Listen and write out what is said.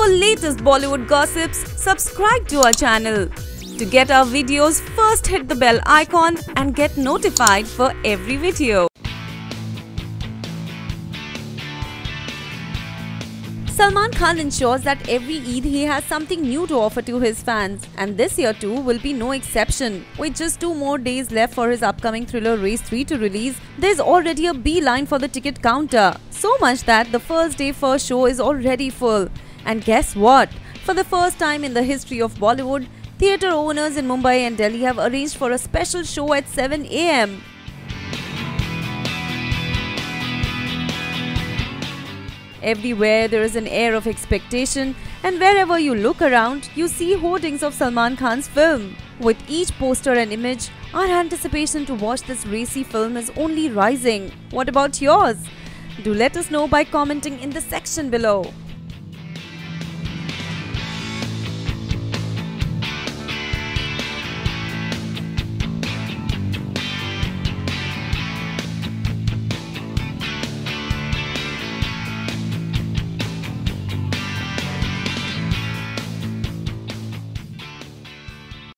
For latest Bollywood gossips, subscribe to our channel. To get our videos, first hit the bell icon and get notified for every video. Salman Khan ensures that every Eid he has something new to offer to his fans, and this year too will be no exception. With just 2 more days left for his upcoming thriller Race 3 to release, there's already a beeline for the ticket counter. So much that the first day first show is already full. And guess what? For the first time in the history of Bollywood, theatre owners in Mumbai and Delhi have arranged for a special show at 7 AM. Everywhere there is an air of expectation, and wherever you look around, you see hoardings of Salman Khan's film. With each poster and image, our anticipation to watch this racy film is only rising. What about yours? Do let us know by commenting in the section below.